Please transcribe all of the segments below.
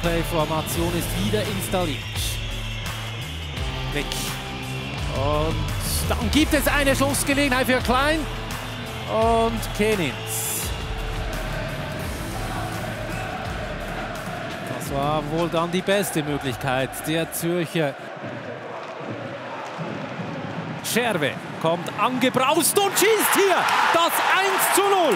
Powerplay-Formation ist wieder installiert. Weg. Und dann gibt es eine Schussgelegenheit für Klein und Kenins. Das war wohl dann die beste Möglichkeit der Zürcher. Scherwe kommt angebraust und schießt hier das 1:0.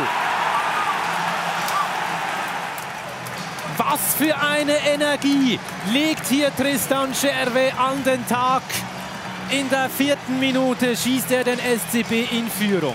Was für eine Energie legt hier Tristan Scherwe an den Tag. In der 4. Minute schießt er den SCB in Führung.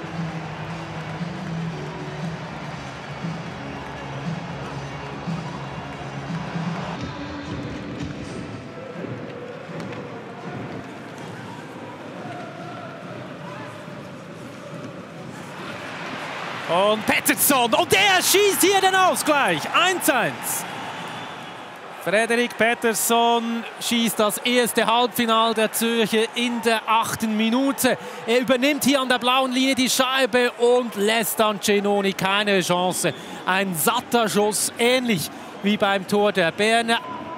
Und Pettersson, und der schießt hier den Ausgleich. 1:1. Frederik Pettersson schießt das erste Halbfinal der Zürcher in der 8. Minute. Er übernimmt hier an der blauen Linie die Scheibe und lässt dann Cenoni keine Chance. Ein satter Schuss, ähnlich wie beim Tor der Berner.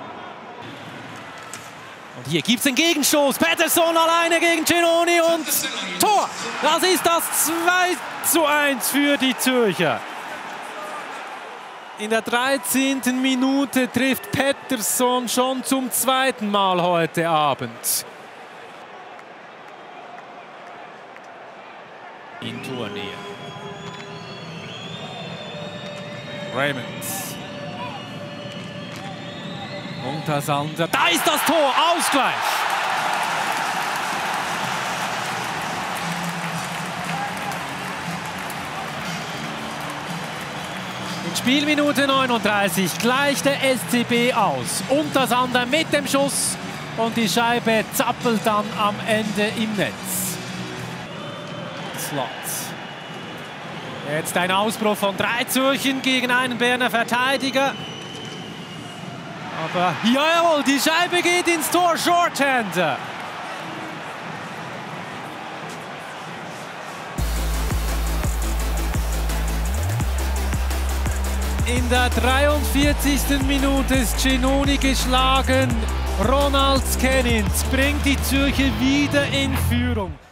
Und hier gibt es den Gegenstoß. Pettersson alleine gegen Cenoni und Tor. Das ist das 2:1 für die Zürcher. In der 13. Minute trifft Pettersson schon zum 2. Mal heute Abend. In Tornähe. Raymond. Untersander. Da ist das Tor. Ausgleich. In Spielminute 39 gleicht der SCB aus. Untersander mit dem Schuss und die Scheibe zappelt dann am Ende im Netz. Slot. Jetzt ein Ausbruch von 3 Zürchen gegen einen Berner Verteidiger. Aber jawohl, die Scheibe geht ins Tor. Shorthander. In der 43. Minute ist Cenoni geschlagen. Ronald Kenins bringt die Zürcher wieder in Führung.